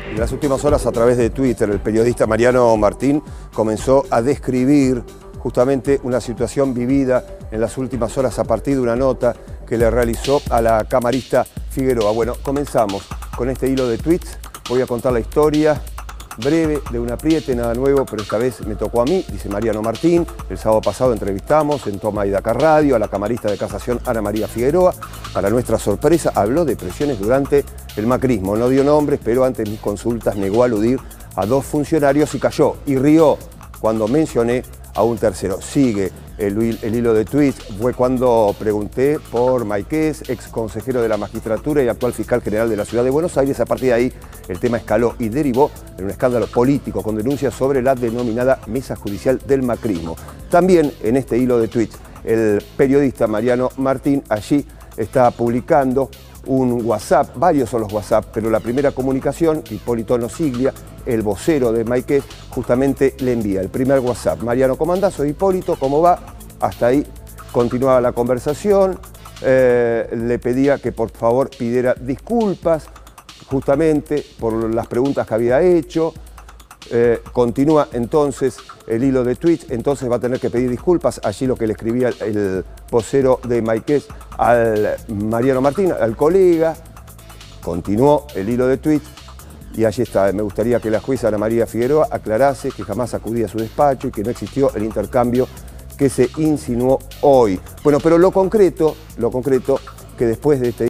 En las últimas horas, a través de Twitter, el periodista Mariano Martín comenzó a describir justamente una situación vivida en las últimas horas a partir de una nota que le realizó a la camarista Figueroa. Bueno, comenzamos con este hilo de tweets. Voy a contar la historia breve de un apriete, nada nuevo, pero esta vez me tocó a mí, dice Mariano Martín. El sábado pasado entrevistamos en Toma y Daca Radio a la camarista de casación Ana María Figueroa. Para nuestra sorpresa, habló de presiones durante el macrismo. No dio nombres, pero ante mis consultas negó aludir a dos funcionarios y cayó y rió cuando mencioné a un tercero. Sigue el hilo de tweets. Fue cuando pregunté por Máiquez, ex consejero de la magistratura y actual fiscal general de la ciudad de Buenos Aires. A partir de ahí, el tema escaló y derivó en un escándalo político con denuncias sobre la denominada mesa judicial del macrismo. También en este hilo de tweets, el periodista Mariano Martín allí está publicando un WhatsApp, varios son los WhatsApp, pero la primera comunicación, Hipólito Nosiglia, el vocero de Máiquez, justamente le envía el primer WhatsApp. Mariano, ¿cómo andás? Soy Hipólito, ¿cómo va? Hasta ahí continuaba la conversación, le pedía que por favor pidiera disculpas justamente por las preguntas que había hecho. Continúa entonces el hilo de tweets, entonces va a tener que pedir disculpas. Allí lo que le escribía el vocero de Máiquez al Mariano Martín, al colega. Continuó el hilo de tweets y allí está. Me gustaría que la jueza Ana María Figueroa aclarase que jamás acudía a su despacho y que no existió el intercambio que se insinuó hoy. Bueno, pero lo concreto que después de este